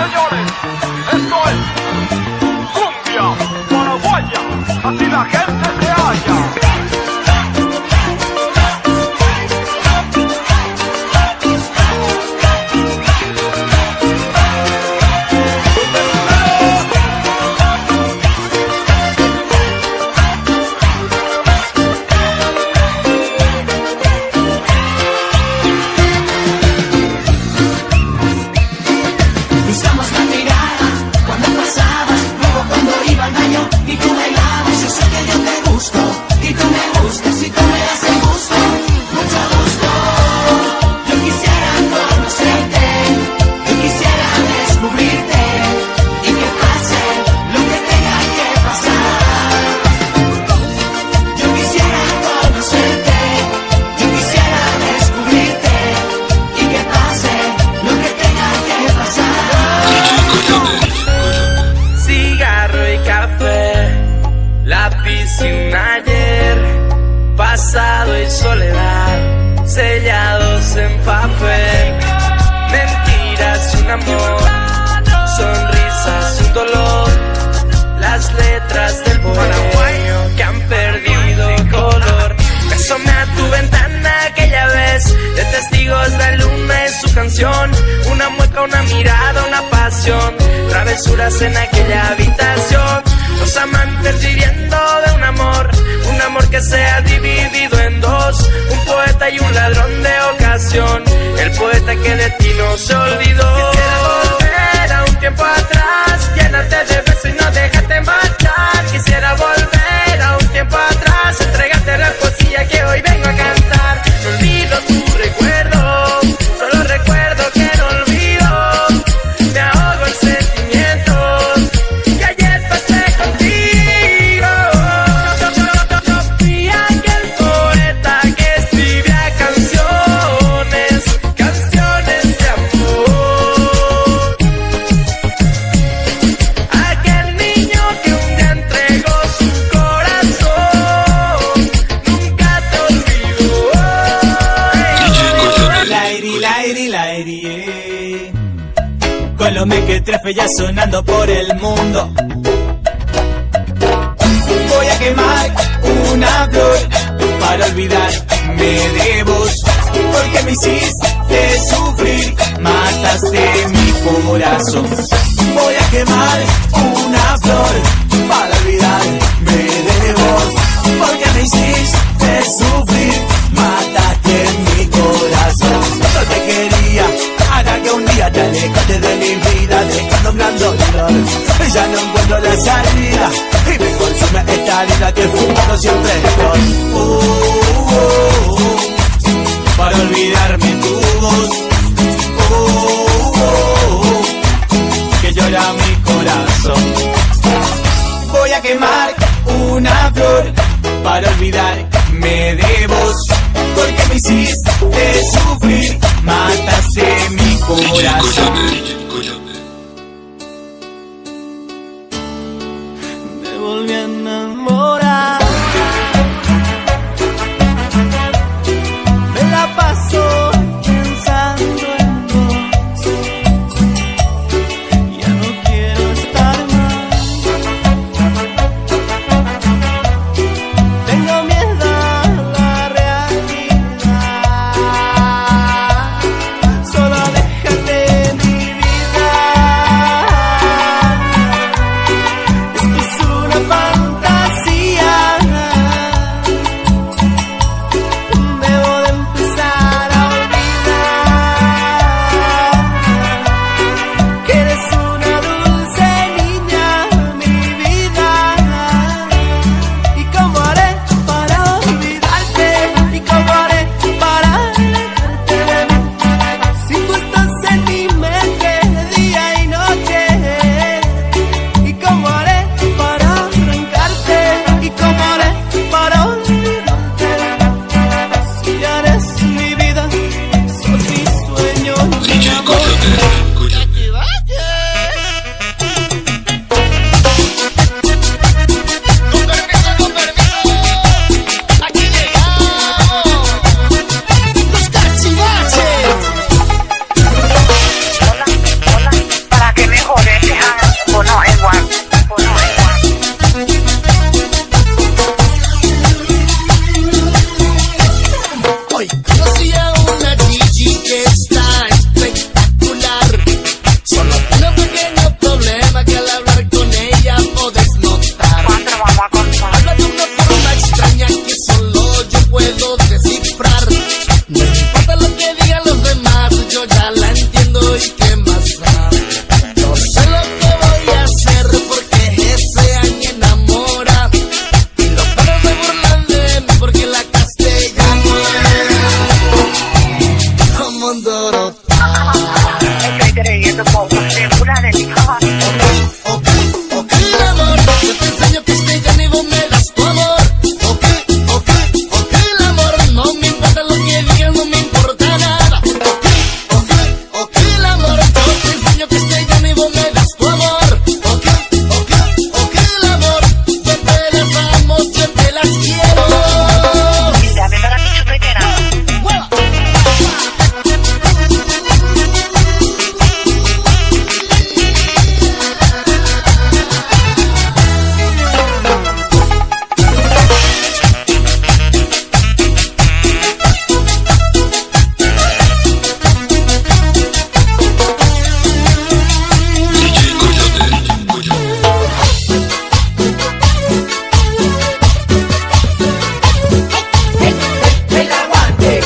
señores, esto es cumbia paraguaya, así la gente se halla. Pasado y soledad, sellados en papel. Mentiras y un amor, sonrisas y un dolor. Las letras del paraguayo que han perdido color. Me asomé a tu ventana aquella vez, de testigos la luna y su canción. Una mueca, una mirada, una pasión, travesuras en aquella habitación. Los amantes viviendo de un amor que se ha dividido en dos. Un poeta y un ladrón de ocasión, el poeta que de ti no se olvidó. Quisiera volver a un tiempo atrás, llenarte de besos y no dejarte marchar. Quisiera volver a un tiempo atrás, entregarte la poesía que hoy vengo a cantar. No olvido tu recuerdo, solo recuerdo que no olvido. Me ahogo en sentimientos que ayer pasé contigo. Colomé que trefe ya sonando por el mundo. Voy a quemar una flor para olvidarme de vos, porque me hiciste sufrir, mataste mi corazón. Voy a quemar una flor para olvidarme de vos, porque me hiciste sufrir, mataste mi corazón. No te quería, hará que un día te alejaste de mi vida, dejando un gran dolor. Ya no encuentro la salida y me consume esta herida que fumando siempre peor. Para olvidarme tu voz, que llora mi corazón. Voy a quemar una flor para olvidarme de vos, porque me hiciste sufrir, mataste mi corazón. Me volví a enamorar. Conocí a una Gigi que está espectacular. Solo tiene un pequeño problema que al hablar con ella podés notar. Habla de una forma extraña que solo yo puedo descifrar. No importa lo que digan los demás, yo ya la entiendo y qué más da. No sé lo que voy a hacer porque ese año enamora. Y los perros se burlan de mí porque la castellana como un Dorota. Estoy creyendo como una de mi hija. Ok, amor, yo te enseño castellano y vos me das tu amor. Ok, el amor, no me importa lo que digan, no me importa nada. Ok, el amor, yo te enseño castellano y vos me das tu amor. Ok, el amor, yo te las amo, yo te las quiero. Mira, me para mi chupetera. ¡Hueva! El aguante.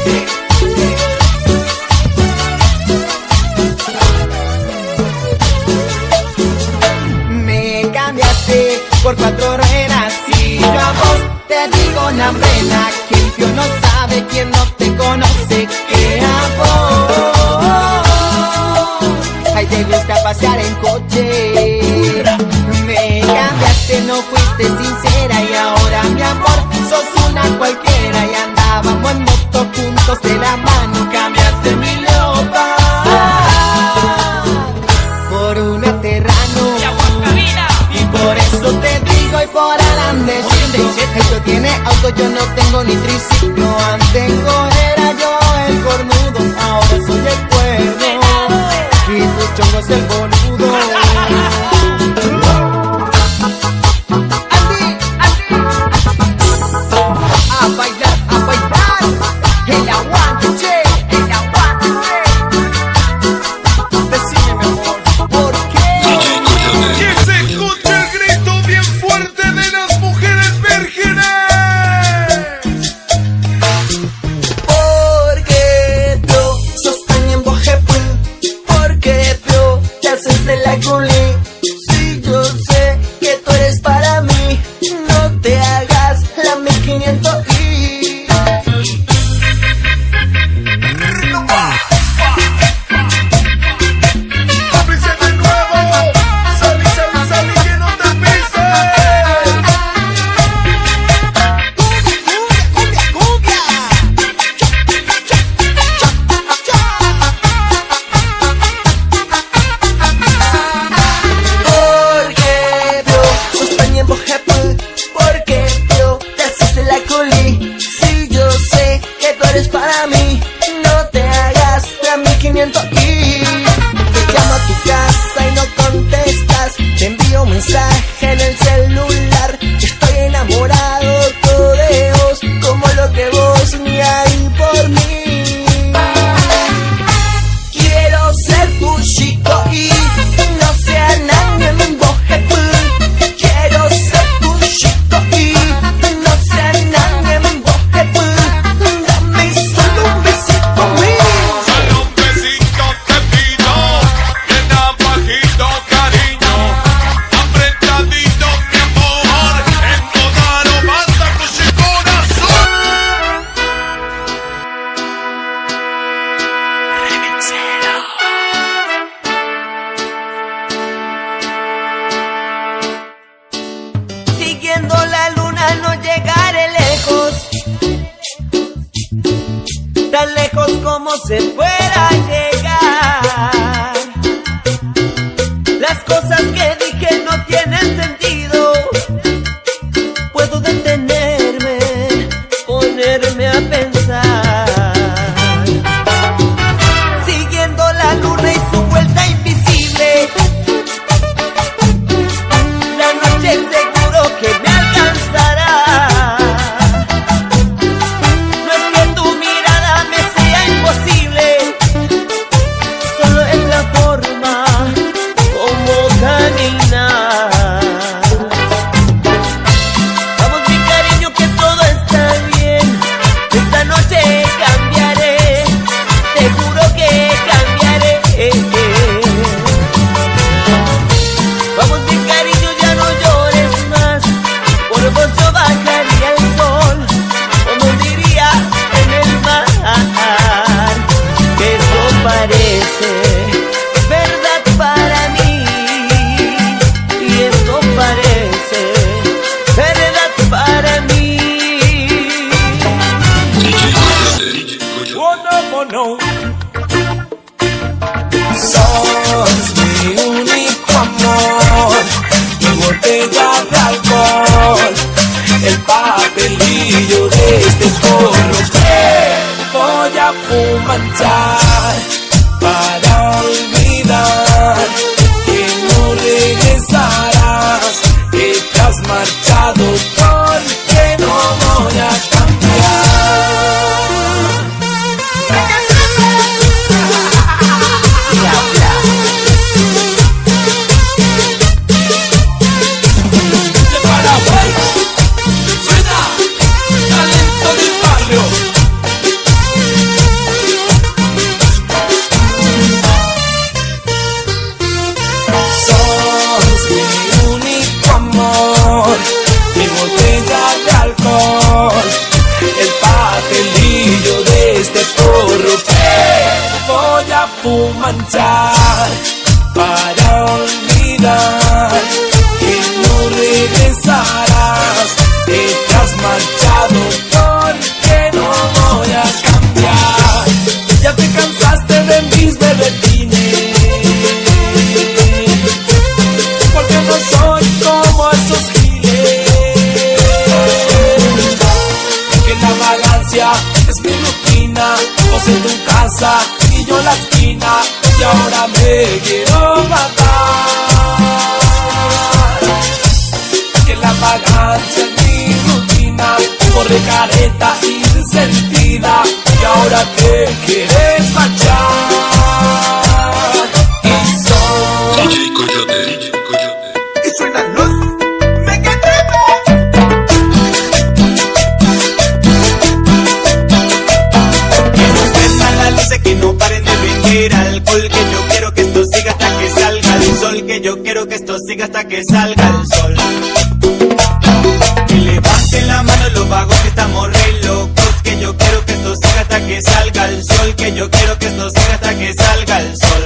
Me cambiaste por 4 ruedas y yo a vos te digo una pena. Quien vio no sabe, quien no te conoce, que a vos ay te gusta pasear en coche. Me cambiaste, no fuiste sincera y ahora mi amor sos una cualquiera. Y andábamos en moto juntos de la mano, cambiaste mi loba por un aterrano. Y por eso te digo y por adelante esto tiene auto, yo no tengo ni triciclo. Antes era yo el cornudo, ahora soy el cuerdo y tu chongo es el boludo. A bailar, el aguante, che, el aguante, che. Decime mi amor, ¿por qué? Que se escuche el grito bien fuerte de las mujeres vírgenes. Porque tú sos tan embojepú, porque tú te haces de la culi. Si yo sé que tú eres para mí, no te hagas la 1500 y... Cómplice de nuevo. Salí, que no te pises. Porque tú sos tan embojepú, porque tú te haces de la culi. Si yo sé que tú eres para mí, no te hagas la 1500 y... Te llamo a tu casa y no contestas, te envío un mensaje en el celular. Estoy enamorado todo de vos, como lo que vos ni hay por mí. Quiero ser tu chico y no sea nadie en un bojepú. Quiero ser tu chico y no sea nadie en un bojepú. Dame solo un besito mío. Solo un besito te pido, bien abajito cariño, apretadito mi amor, en toda lo más a tu corazón. Siguiendo la luna no llegaré lejos, tan lejos como se pueda llegar. Las cosas que dije no tienen sentido, puedo detenerme, ponerme a pensar. Siguiendo la luna y su vuelta invisible, la noche seguro que me alcanzará. No es que tu mirada cómo no. Sos mi único amor, mi botella de alcohol, el papelillo de este porro que voy a fumanchar para olvidar que no regresarás, que te has marchado porque no voy a cambiar. Fumanchar para olvidar que no regresarás, que te has marchado porque no voy a cambiar. Ya te cansaste de mis berretines, porque no soy como esos giles, que la vagancia es mi rutina, vos en tu casa y yo en la esquina, y ahora me quiero matar. Que la vagancia es mi rutina, corre careta y sentida, y ahora te quieres marchar. Y soy DJ Coyote. y suenan los que no paren de vender alcohol, que yo quiero que esto siga hasta que salga el sol, que yo quiero que esto siga hasta que salga el sol. Que levanten la mano los vagos que estamos re locos, que yo quiero que esto siga hasta que salga el sol, que yo quiero que esto siga hasta que salga el sol.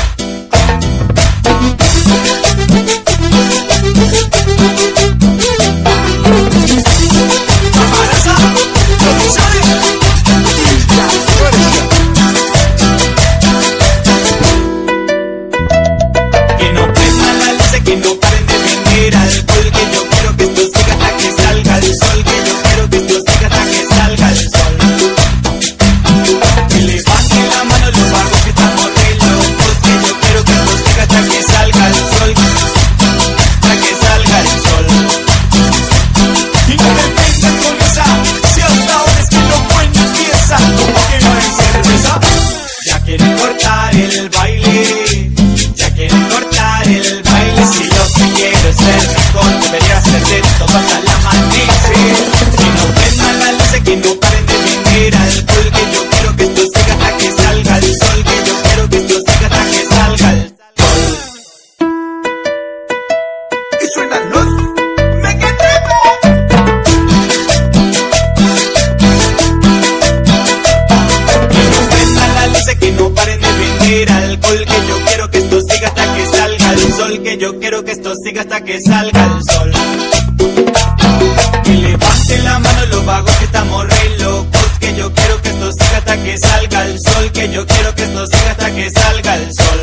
Yo quiero que esto siga hasta que salga el sol. Que levanten la mano los vagos que estamos re locos, que yo quiero que esto siga hasta que salga el sol, que yo quiero que esto siga hasta que salga el sol.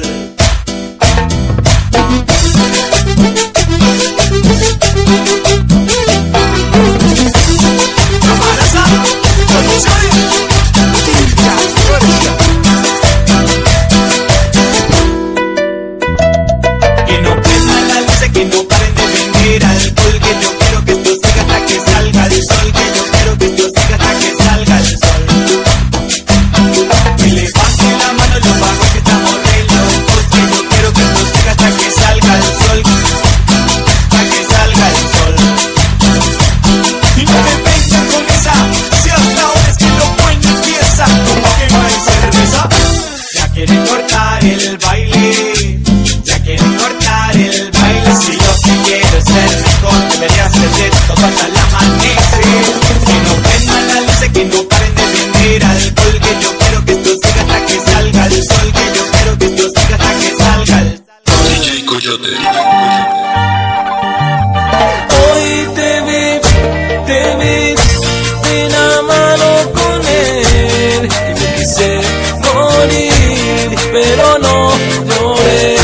Que levanten la mano los vagos que estamos re locos. pero no lloré.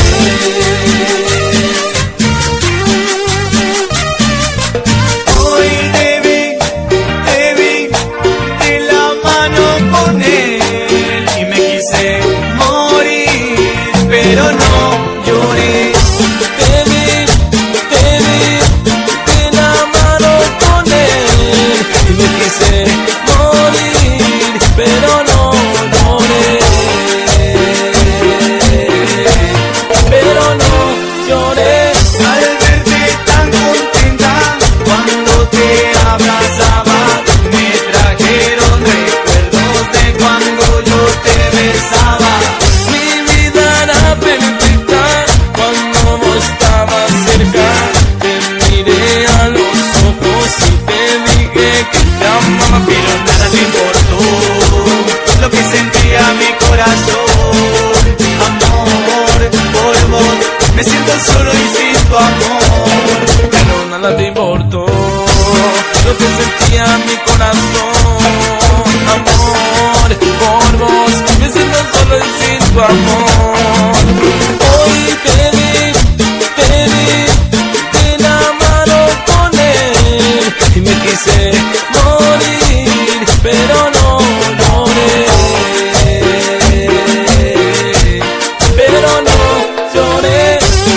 Hoy te vi de la mano con él y me quise morir, pero no lloré. Te vi de la mano con él y me quise morir, pero no lloré. Pero no lloré. Al verte tan contenta cuando te abrazaba, me trajeron recuerdos de cuando yo te besaba. Mi vida era perfecta cuando vos estabas cerca. Te miré a los ojos y te dije que te amaba, Pero nada te importó lo que sentía mi corazón. Amor, por vos me siento solo y sin tu amor. pero nada te importó lo que sentía mi corazón. Amor, por vos me siento solo y sin tu amor. Hoy te vi de la mano con él y me quise morir, pero no lloré. Pero no lloré.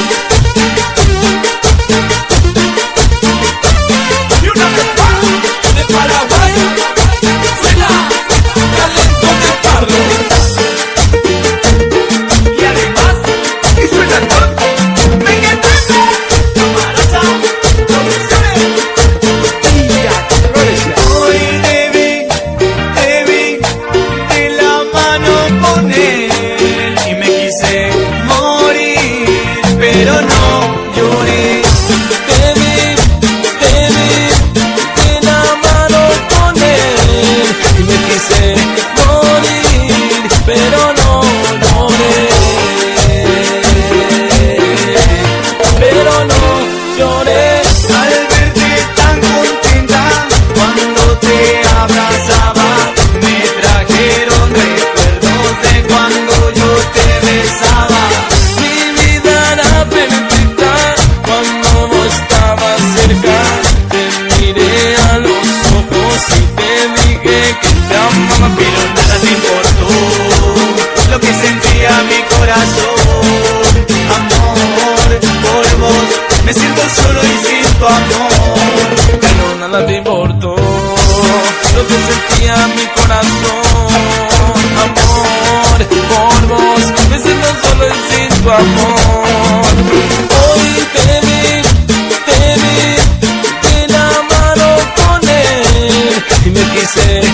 Y una vez más, De Paraguay, suena talento de Pablo. y además, y suena con Mequetete, Camaraza, Producciones. Hoy te vi de la mano con él y me quise morir, pero no lloré. Te vi de la mano con él y me quise morir, pero no lloré. Pero no lloré. Al verte tan contenta cuando te abrazaba, me trajeron recuerdos de cuando yo te besaba. Mi vida era perfecta cuando vos estabas cerca. Te miré a los ojos y te dije que te amaba, Pero nada te importó lo que sentía mi corazón. Amor, por vos me siento solo y sin tu amor. pero nada te importó lo que sentía mi corazón. Amor, por vos me siento solo y sin tu amor. Hoy te vi de la mano con él y me quise